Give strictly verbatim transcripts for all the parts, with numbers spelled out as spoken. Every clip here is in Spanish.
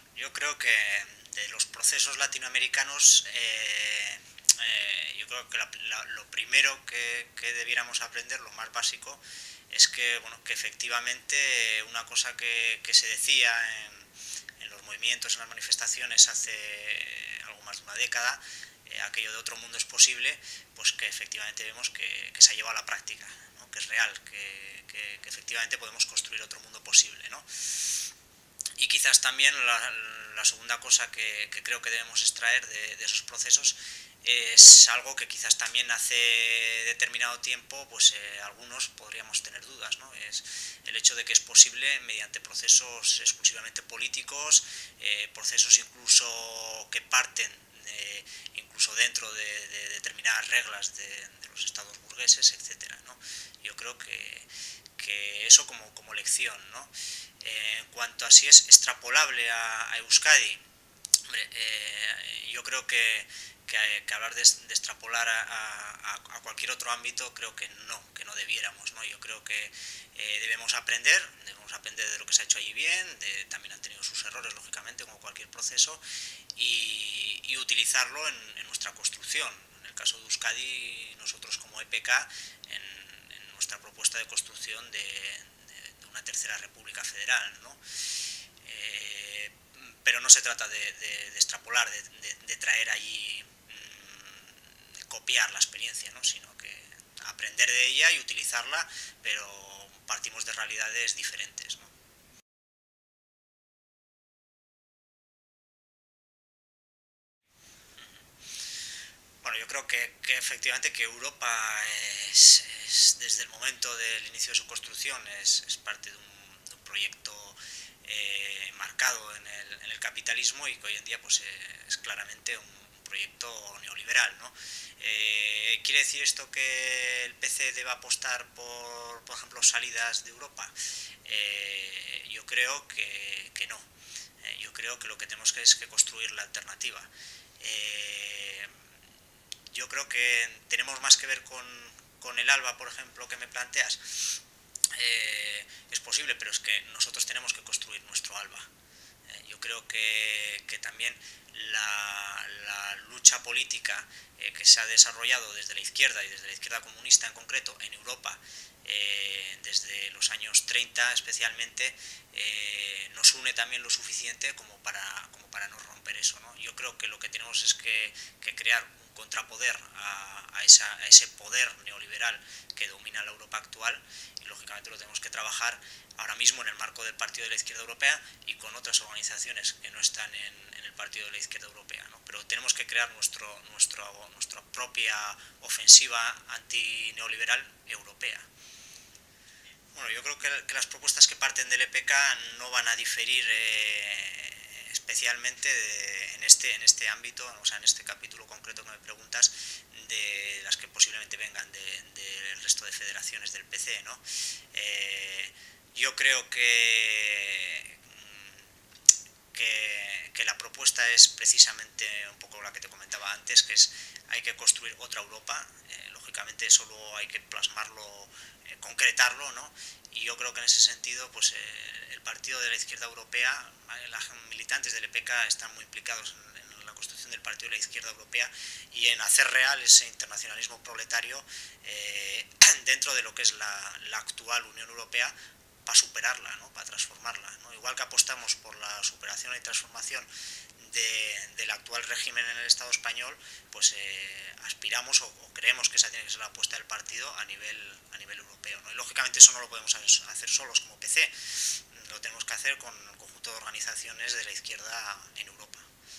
Yo creo que de los procesos latinoamericanos, eh, eh, yo creo que la, la, lo primero que, que debiéramos aprender, lo más básico, es que, bueno, que efectivamente una cosa que, que se decía en, en los movimientos, en las manifestaciones hace algo más de una década, eh, aquello de otro mundo es posible, pues que efectivamente vemos que, que se ha llevado a la práctica, ¿no? Que es real, que, que, que efectivamente podemos construir otro mundo posible, ¿no? Y quizás también la, la segunda cosa que, que creo que debemos extraer de, de esos procesos es algo que quizás también hace determinado tiempo pues eh, algunos podríamos tener dudas, ¿no? Es el hecho de que es posible mediante procesos exclusivamente políticos, eh, procesos incluso que parten de, incluso dentro de, de determinadas reglas de, de los estados burgueses, etcétera, ¿no? Yo creo que, que eso como, como lección, ¿no? Eh, en cuanto a si es extrapolable a, a Euskadi, hombre, eh, yo creo que, que, que hablar de, de extrapolar a, a, a, cualquier otro ámbito creo que no, que no debiéramos, ¿no? Yo creo que eh, debemos aprender, debemos aprender de lo que se ha hecho allí bien, de, también han tenido sus errores, lógicamente, como cualquier proceso, y, y utilizarlo en, en nuestra construcción. En el caso de Euskadi, nosotros como E P K, en, en nuestra propuesta de construcción de, de una tercera república federal, ¿no? Eh, pero no se trata de, de, de extrapolar, de, de, de traer allí, mmm, de copiar la experiencia, ¿no? Sino que aprender de ella y utilizarla, pero partimos de realidades diferentes, ¿no? Bueno, yo creo que, que efectivamente que Europa es, es, desde el momento del inicio de su construcción es, es parte de un, de un proyecto eh, marcado en el, en el capitalismo y que hoy en día pues, es claramente un proyecto neoliberal, ¿no? Eh, ¿Quiere decir esto que el P C deba apostar por, por ejemplo, salidas de Europa? Eh, yo creo que, que no. Eh, yo creo que lo que tenemos que es que construir la alternativa. Eh, yo creo que tenemos más que ver con, con el ALBA, por ejemplo, que me planteas. Eh, es posible, pero es que nosotros tenemos que construir nuestro ALBA. Eh, yo creo que, que también la, la lucha política eh, que se ha desarrollado desde la izquierda y desde la izquierda comunista en concreto en Europa, eh, desde los años treinta especialmente, eh, nos une también lo suficiente como para, como para no romper eso, ¿no? Yo creo que lo que tenemos es que, que crear un contrapoder a, a, esa, a ese poder neoliberal que domina la Europa actual y lógicamente lo tenemos que trabajar ahora mismo en el marco del Partido de la Izquierda Europea y con otras organizaciones que no están en, en el Partido de la Izquierda Europea, ¿no? Pero tenemos que crear nuestro, nuestro, nuestra propia ofensiva antineoliberal europea. Bueno, yo creo que, que las propuestas que parten del E P K no van a diferir eh, especialmente de, en, este, en este ámbito, o sea, en este capítulo concreto que me preguntas, de las que posiblemente vengan del de, de resto de federaciones del P C, ¿no? Eh, yo creo que, que, que la propuesta es precisamente un poco la que te comentaba antes, que es hay que construir otra Europa, eh, lógicamente solo hay que plasmarlo, eh, concretarlo, ¿no? Y yo creo que en ese sentido pues eh, el partido de la izquierda europea, los militantes del E P K están muy implicados en, en la construcción del partido de la izquierda europea y en hacer real ese internacionalismo proletario eh, dentro de lo que es la, la actual Unión Europea, para superarla, ¿no? Para transformarla, ¿no? Igual que apostamos por la superación y transformación de, del actual régimen en el Estado español, pues eh, aspiramos o, o creemos que esa tiene que ser la apuesta del partido a nivel, a nivel europeo, ¿no? Y lógicamente eso no lo podemos hacer solos como P C, lo tenemos que hacer con el conjunto de organizaciones de la izquierda en Europa.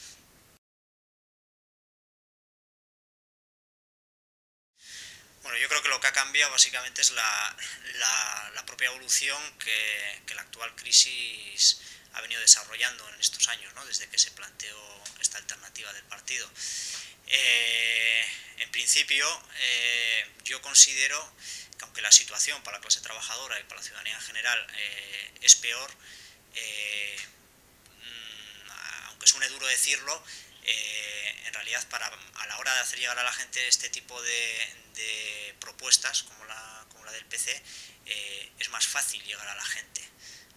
Bueno, yo creo que lo que ha cambiado básicamente es la, la, la propia evolución que, que la actual crisis ha venido desarrollando en estos años, ¿no? Desde que se planteó esta alternativa del partido. Eh, en principio, eh, yo considero que aunque la situación para la clase trabajadora y para la ciudadanía en general eh, es peor, eh, aunque suene duro decirlo, eh, en realidad para, a la hora de hacer llegar a la gente este tipo de, de propuestas como la, como la del P C, eh, es más fácil llegar a la gente.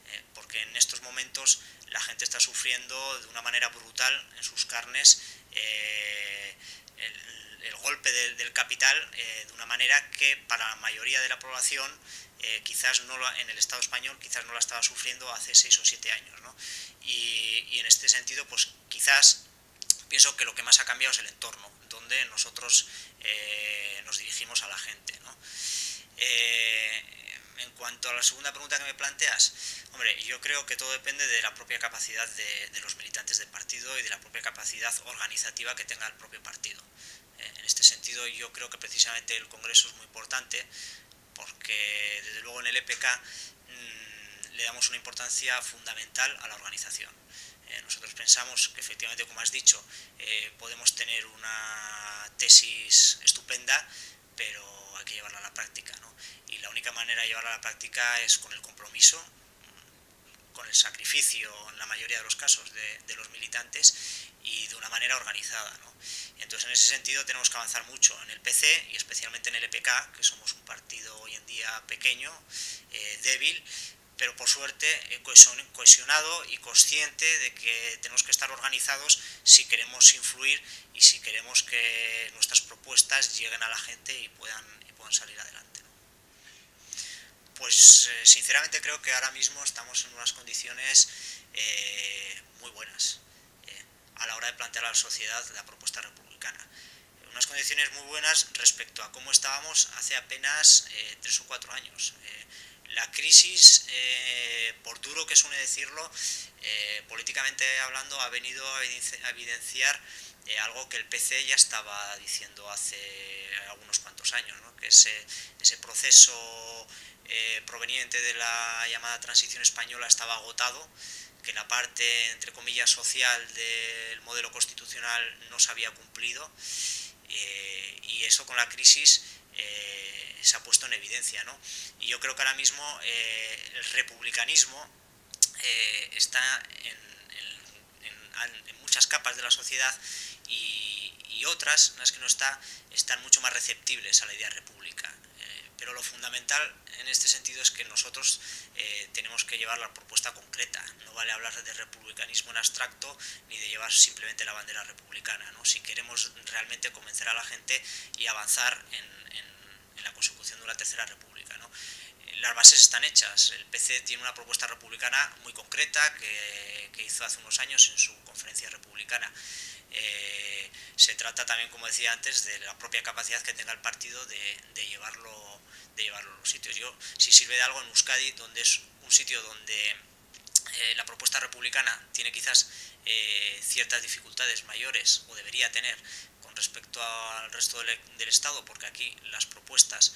eh, porque en estos momentos la gente está sufriendo de una manera brutal en sus carnes eh, el, el golpe de, del capital eh, de una manera que para la mayoría de la población eh, quizás no lo, en el Estado español quizás no la estaba sufriendo hace seis o siete años, ¿no? y, y en este sentido pues quizás pienso que lo que más ha cambiado es el entorno donde nosotros eh, nos dirigimos a la gente, ¿no? Eh, en cuanto a la segunda pregunta que me planteas, hombre, yo creo que todo depende de la propia capacidad de, de los militantes del partido y de la propia capacidad organizativa que tenga el propio partido. Eh, en este sentido, yo creo que precisamente el Congreso es muy importante porque, desde luego, en el E P K mmm, le damos una importancia fundamental a la organización. Eh, nosotros pensamos que, efectivamente, como has dicho, eh, podemos tener una tesis estupenda, pero hay que llevarla a la práctica, ¿no? Y la única manera de llevarla a la práctica es con el compromiso, con el sacrificio, en la mayoría de los casos, de, de los militantes y de una manera organizada, ¿no? Entonces, en ese sentido, tenemos que avanzar mucho en el P C y especialmente en el E P K, que somos un partido hoy en día pequeño, eh, débil, pero por suerte cohesionado y consciente de que tenemos que estar organizados si queremos influir y si queremos que nuestras propuestas lleguen a la gente y puedan, y puedan salir adelante, ¿no? Pues eh, sinceramente creo que ahora mismo estamos en unas condiciones eh, muy buenas eh, a la hora de plantear a la sociedad la propuesta republicana. Unas condiciones muy buenas respecto a cómo estábamos hace apenas eh, tres o cuatro años. Eh, la crisis, eh, por duro que suene decirlo, eh, políticamente hablando, ha venido a evidenciar eh, algo que el P C ya estaba diciendo hace algunos cuantos años, ¿no? Que ese, ese proceso eh, proveniente de la llamada transición española estaba agotado, que la parte, entre comillas, social del modelo constitucional no se había cumplido. Eh, y eso con la crisis eh, se ha puesto en evidencia, ¿no? Y yo creo que ahora mismo eh, el republicanismo eh, está en, en, en, en muchas capas de la sociedad y, y otras, en las que no está, están mucho más receptibles a la idea república. Eh, pero lo fundamental en este sentido es que nosotros eh, tenemos que llevar la propuesta concreta. No vale hablar de republicanismo en abstracto ni de llevar simplemente la bandera republicana, ¿no? Si queremos realmente convencer a la gente y avanzar en, en, en la consecución de una tercera república, ¿no? Las bases están hechas. El P C tiene una propuesta republicana muy concreta que, que hizo hace unos años en su conferencia republicana. Eh, se trata también, como decía antes, de la propia capacidad que tenga el partido de, de llevarlo de llevarlo a los sitios. Yo, si sirve de algo, en Euskadi, donde es un sitio donde eh, la propuesta republicana tiene quizás eh, ciertas dificultades mayores, o debería tener, con respecto al resto del, del Estado, porque aquí las propuestas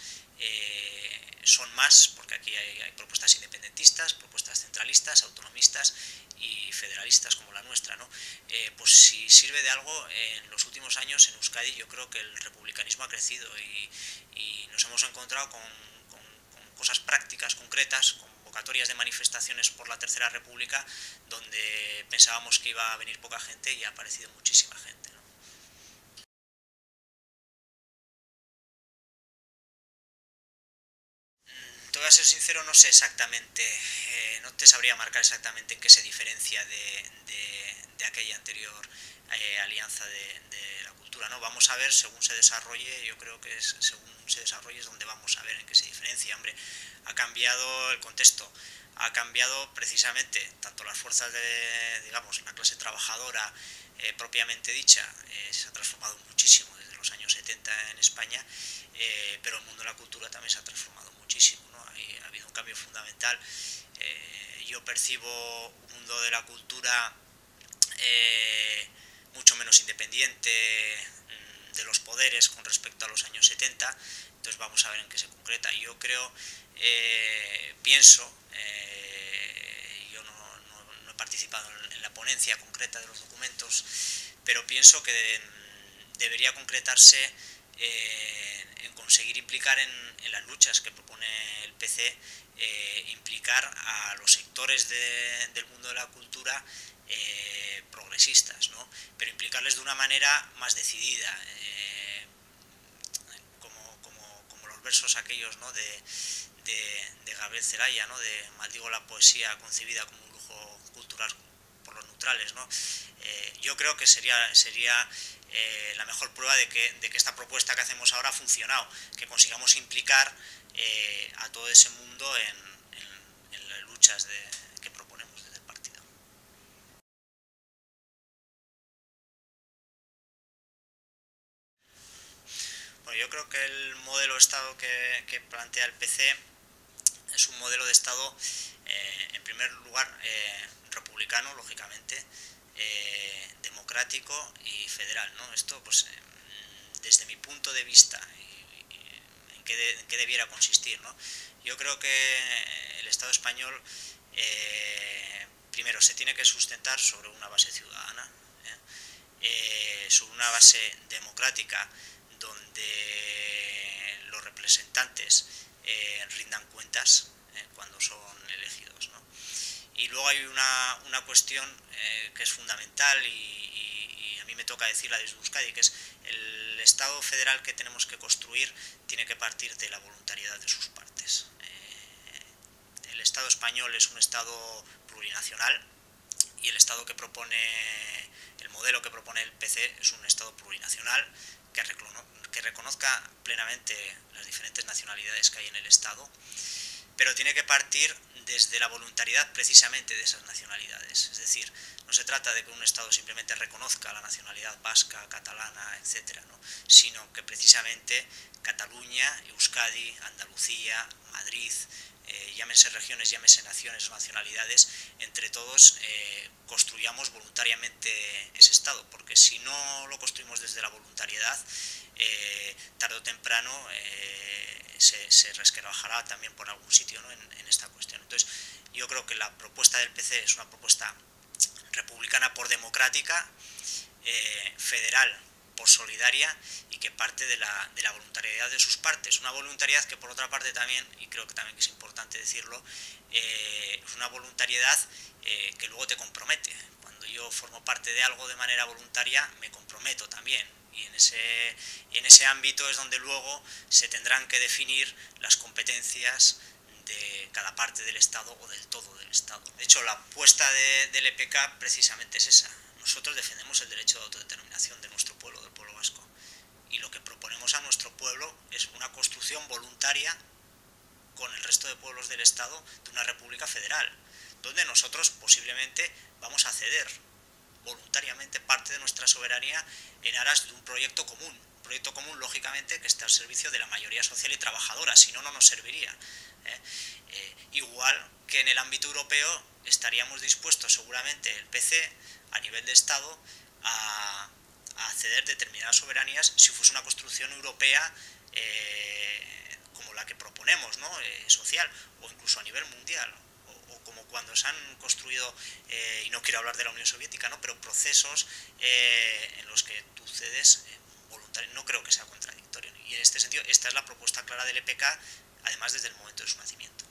eh, son más, porque aquí hay, hay propuestas independentistas, propuestas centralistas, autonomistas y federalistas como la nuestra, ¿no? Eh, pues si sirve de algo, en los últimos años en Euskadi yo creo que el republicanismo ha crecido y, y nos hemos encontrado con, con, con cosas prácticas, concretas, convocatorias de manifestaciones por la Tercera República, donde pensábamos que iba a venir poca gente y ha aparecido muchísima gente, ¿no? Te voy a ser sincero, no sé exactamente, eh, no te sabría marcar exactamente en qué se diferencia de, de, de aquella anterior eh, alianza de, de la cultura, ¿no? Vamos a ver según se desarrolle. Yo creo que es según se desarrolle es donde vamos a ver en qué se diferencia. Hombre, ha cambiado el contexto, ha cambiado precisamente tanto las fuerzas de, digamos, la clase trabajadora eh, propiamente dicha, eh, se ha transformado muchísimo desde los años setenta en España, eh, pero el mundo de la cultura también se ha transformado muchísimo, ¿no? Hay, ha habido un cambio fundamental. Eh, yo percibo un mundo de la cultura eh, mucho menos independiente mmm, de los poderes con respecto a los años setenta, entonces vamos a ver en qué se concreta. Yo creo, eh, pienso, eh, yo no, no, no he participado en, en la ponencia concreta de los documentos, pero pienso que de, debería concretarse eh, en conseguir implicar en, en las luchas que propone el P C, eh, implicar a los sectores de, del mundo de la cultura eh, progresistas, ¿no? Pero implicarles de una manera más decidida, eh, como, como, como los versos aquellos, ¿no? de, de, de Gabriel Celaya, ¿no? De Maldigo la poesía concebida como un lujo cultural por los neutrales, ¿no? Eh, yo creo que sería, sería eh, la mejor prueba de que, de que esta propuesta que hacemos ahora ha funcionado, que consigamos implicar eh, a todo ese mundo en, en, en las luchas de, que proponemos desde el partido. Bueno, yo creo que el modelo de Estado que, que plantea el P C es un modelo de Estado, eh, en primer lugar, eh, republicano, lógicamente, eh, democrático y federal, ¿no? Esto, pues, eh, desde mi punto de vista, y, y, en, qué de, en qué debiera consistir, ¿no? Yo creo que el Estado español, eh, primero, se tiene que sustentar sobre una base ciudadana, ¿eh? Eh, sobre una base democrática, donde los representantes eh, rindan cuentas eh, cuando son elegidos, ¿no? Y luego hay una, una cuestión eh, que es fundamental y, y, y a mí me toca decirla desde Euskadi, que es el Estado federal que tenemos que construir tiene que partir de la voluntariedad de sus partes. Eh, el Estado español es un Estado plurinacional y el Estado que propone, el modelo que propone el P C es un Estado plurinacional que, que reconozca plenamente las diferentes nacionalidades que hay en el Estado, pero tiene que partir desde la voluntariedad precisamente de esas nacionalidades. Es decir, no se trata de que un Estado simplemente reconozca la nacionalidad vasca, catalana, etcétera, ¿no? Sino que precisamente Cataluña, Euskadi, Andalucía, Madrid, eh, llámense regiones, llámense naciones o nacionalidades, entre todos eh, construyamos voluntariamente ese Estado, porque si no lo construimos desde la voluntariedad, eh, tarde o temprano eh, se, se resquebrajará también por algún sitio, ¿no? en, en esta cuestión. Entonces, yo creo que la propuesta del P C es una propuesta republicana por democrática, eh, federal por solidaria y que parte de la, de la voluntariedad de sus partes. Una voluntariedad que por otra parte también, y creo que también es importante decirlo, eh, es una voluntariedad eh, que luego te compromete. Cuando yo formo parte de algo de manera voluntaria, me comprometo también. Y en ese, y en ese ámbito es donde luego se tendrán que definir las competencias de cada parte del Estado o del todo del Estado. De hecho, la apuesta de, del E P K precisamente es esa. Nosotros defendemos el derecho de autodeterminación de nuestro pueblo, del pueblo vasco. Y lo que proponemos a nuestro pueblo es una construcción voluntaria con el resto de pueblos del Estado de una república federal, donde nosotros posiblemente vamos a ceder voluntariamente parte de nuestra soberanía en aras de un proyecto común. Un proyecto común, lógicamente, que está al servicio de la mayoría social y trabajadora, si no, no nos serviría. ¿eh? Eh, igual que en el ámbito europeo estaríamos dispuestos, seguramente, el P C, a nivel de Estado, a, a ceder determinadas soberanías si fuese una construcción europea eh, como la que proponemos, ¿no? eh, social, o incluso a nivel mundial. Como cuando se han construido, eh, y no quiero hablar de la Unión Soviética, ¿no? pero procesos eh, en los que tú cedes eh, voluntariamente, no creo que sea contradictorio. Y en este sentido, esta es la propuesta clara del E P K, además desde el momento de su nacimiento.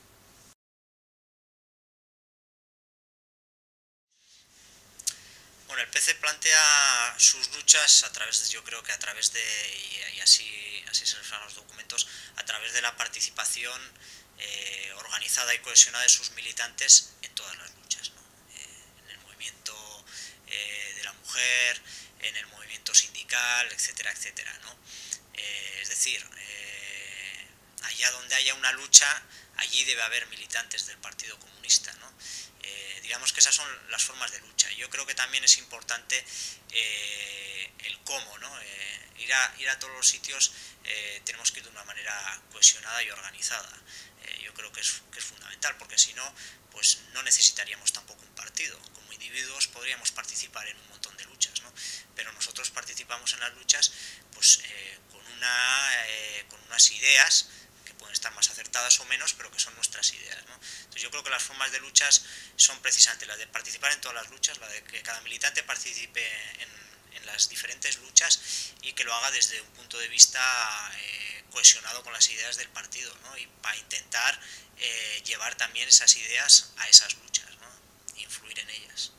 Bueno, el P C plantea sus luchas a través, de, yo creo que a través de, y, y así, así se reflejan los documentos, a través de la participación eh, organizada y cohesionada de sus militantes en todas las luchas, ¿no? eh, en el movimiento eh, de la mujer, en el movimiento sindical, etcétera, etcétera, ¿no? Eh, es decir, eh, allá donde haya una lucha, allí debe haber militantes del Partido Comunista, ¿no? Eh, digamos que esas son las formas de lucha. Yo creo que también es importante eh, el cómo, ¿no? Eh, ir, a, ir a todos los sitios eh, tenemos que ir de una manera cohesionada y organizada. Eh, yo creo que es, que es fundamental, porque si no, pues no necesitaríamos tampoco un partido. Como individuos podríamos participar en un montón de luchas, ¿no? Pero nosotros participamos en las luchas pues eh, con, una, eh, con unas ideas que pueden estar más acertadas o menos, pero que son nuestras ideas, ¿no? Entonces yo creo que las formas de luchas son precisamente las de participar en todas las luchas, la de que cada militante participe en, en las diferentes luchas y que lo haga desde un punto de vista eh, cohesionado con las ideas del partido, ¿no? Y para intentar eh, llevar también esas ideas a esas luchas, ¿no? Influir en ellas.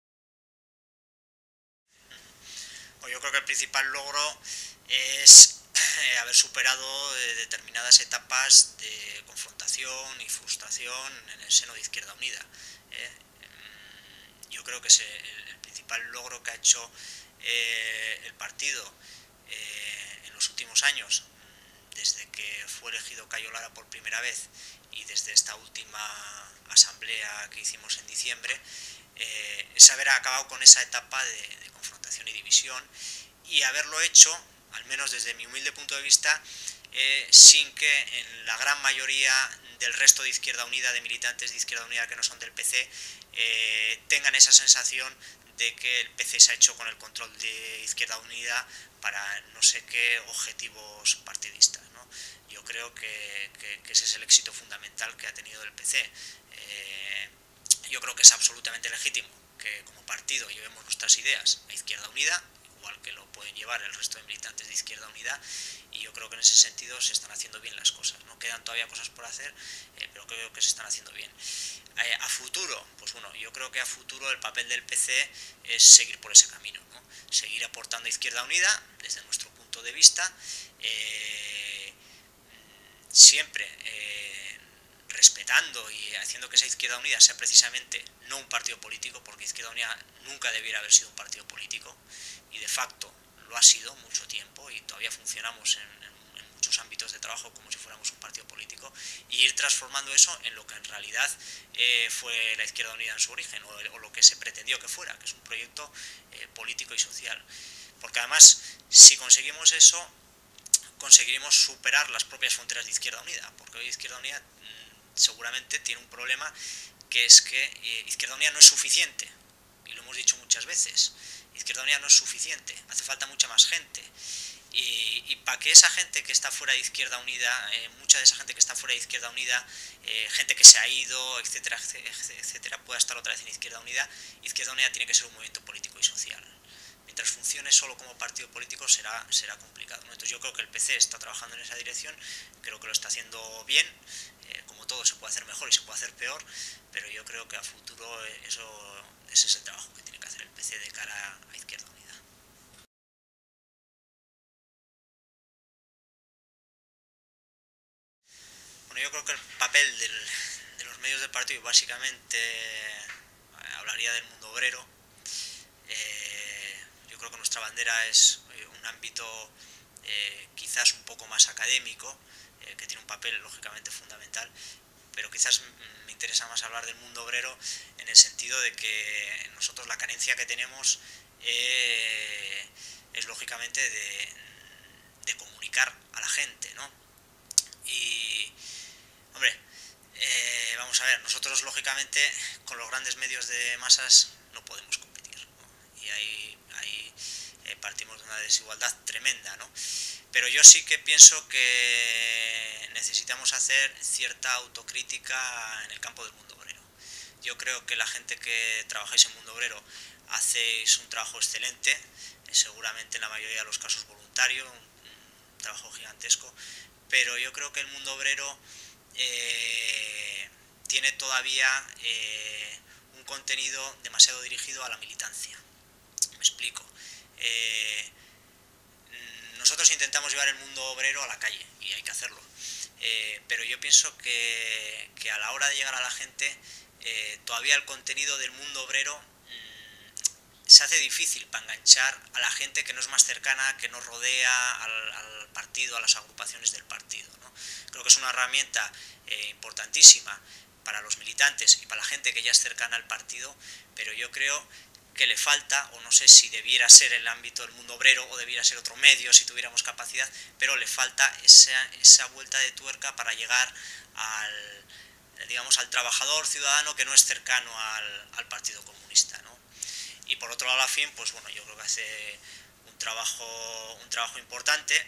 Bueno, yo creo que el principal logro es eh, haber superado eh, determinadas etapas de confrontación y frustración en el seno de Izquierda Unida. ¿eh? Yo creo que es el, el principal logro que ha hecho eh, el partido eh, en los últimos años, desde que fue elegido Cayo Lara por primera vez y desde esta última asamblea que hicimos en diciembre, eh, es haber acabado con esa etapa de, de confrontación y división, y haberlo hecho, al menos desde mi humilde punto de vista, eh, sin que en la gran mayoría del resto de Izquierda Unida, de militantes de Izquierda Unida que no son del P C, eh, tengan esa sensación de que el P C se ha hecho con el control de Izquierda Unida para no sé qué objetivos partidistas, ¿no? Yo creo que, que, que ese es el éxito fundamental que ha tenido el P C. Eh, yo creo que es absolutamente legítimo que como partido llevemos nuestras ideas a Izquierda Unida, igual que lo pueden llevar el resto de militantes de Izquierda Unida, y yo creo que en ese sentido se están haciendo bien las cosas. No quedan todavía cosas por hacer, eh, pero creo que se están haciendo bien. Eh, a futuro, pues bueno, yo creo que a futuro el papel del P C es seguir por ese camino, ¿no? Seguir aportando a Izquierda Unida desde nuestro punto de vista, eh, siempre eh, respetando y haciendo que esa Izquierda Unida sea precisamente no un partido político, porque Izquierda Unida nunca debiera haber sido un partido político, y de facto lo ha sido mucho tiempo, y todavía funcionamos en, en, en muchos ámbitos de trabajo como si fuéramos un partido político, y ir transformando eso en lo que en realidad eh, fue la Izquierda Unida en su origen, o, o lo que se pretendió que fuera, que es un proyecto eh, político y social. Porque además, si conseguimos eso, conseguiremos superar las propias fronteras de Izquierda Unida, porque hoy Izquierda Unida mmm, seguramente tiene un problema, que es que eh, Izquierda Unida no es suficiente, y lo hemos dicho muchas veces. Izquierda Unida no es suficiente, hace falta mucha más gente, y, y para que esa gente que está fuera de Izquierda Unida, eh, mucha de esa gente que está fuera de Izquierda Unida, eh, gente que se ha ido, etcétera, etcétera, pueda estar otra vez en Izquierda Unida, Izquierda Unida tiene que ser un movimiento político y social. Mientras funcione solo como partido político será, será complicado, ¿no? Entonces yo creo que el P C está trabajando en esa dirección, creo que lo está haciendo bien, eh, como todo se puede hacer mejor y se puede hacer peor, pero yo creo que a futuro eso, ese es el trabajo que tiene que hacer el P C de cara a Izquierda Unida. Bueno, yo creo que el papel del, de los medios del partido básicamente eh, hablaría del mundo obrero. Eh, yo creo que nuestra bandera es un ámbito eh, quizás un poco más académico, eh, que tiene un papel lógicamente fundamental, pero quizás me interesa más hablar del mundo obrero en el sentido de que nosotros la carencia que tenemos eh, es lógicamente de, de comunicar a la gente, ¿no? Y, hombre, eh, vamos a ver, nosotros lógicamente con los grandes medios de masas no podemos competir, ¿no? Y ahí, ahí eh, partimos de una desigualdad tremenda, ¿no? Pero yo sí que pienso que necesitamos hacer cierta autocrítica en el campo del mundo obrero. Yo creo que la gente que trabajáis en mundo obrero hacéis un trabajo excelente, eh, seguramente en la mayoría de los casos voluntario, un, un trabajo gigantesco, pero yo creo que el mundo obrero eh, tiene todavía eh, un contenido demasiado dirigido a la militancia. Me explico. Eh, nosotros intentamos llevar el mundo obrero a la calle, y hay que hacerlo, eh, pero yo pienso que, que a la hora de llegar a la gente eh, todavía el contenido del mundo obrero mmm, se hace difícil para enganchar a la gente que no es más cercana, que nos rodea al, al partido, a las agrupaciones del partido, ¿no? Creo que es una herramienta eh, importantísima para los militantes y para la gente que ya es cercana al partido, pero yo creo que le falta, o no sé si debiera ser el ámbito del mundo obrero o debiera ser otro medio si tuviéramos capacidad, pero le falta esa, esa vuelta de tuerca para llegar al, digamos, al trabajador ciudadano que no es cercano al, al Partido Comunista, ¿no? Y por otro lado, la F I M, pues bueno, yo creo que hace un trabajo, un trabajo importante.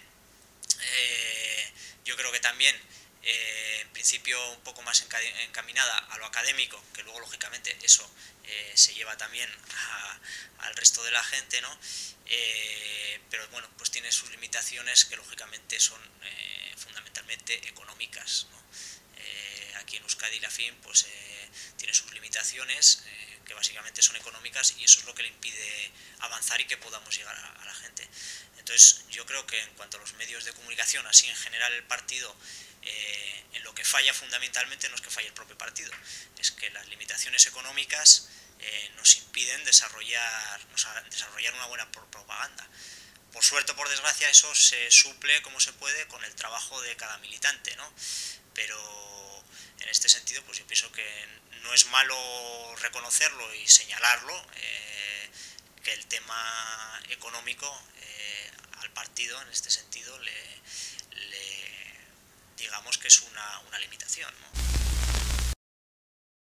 Eh, yo creo que también Eh, en principio un poco más encaminada a lo académico, que luego lógicamente eso eh, se lleva también a, al resto de la gente, ¿no? Eh, pero bueno, pues tiene sus limitaciones que lógicamente son eh, fundamentalmente económicas, ¿no? Eh, aquí en Euskadi la F I M pues eh, tiene sus limitaciones, eh, que básicamente son económicas, y eso es lo que le impide avanzar y que podamos llegar a, a la gente. Entonces yo creo que en cuanto a los medios de comunicación, así en general el partido, eh, en lo que falla fundamentalmente no es que falle el propio partido, es que las limitaciones económicas eh, nos impiden desarrollar, nos, desarrollar una buena propaganda. Por suerte o por desgracia eso se suple como se puede con el trabajo de cada militante, ¿no? Pero en este sentido pues yo pienso que no es malo reconocerlo y señalarlo, eh, que el tema económico eh, al partido en este sentido le, le digamos que es una, una limitación, ¿no?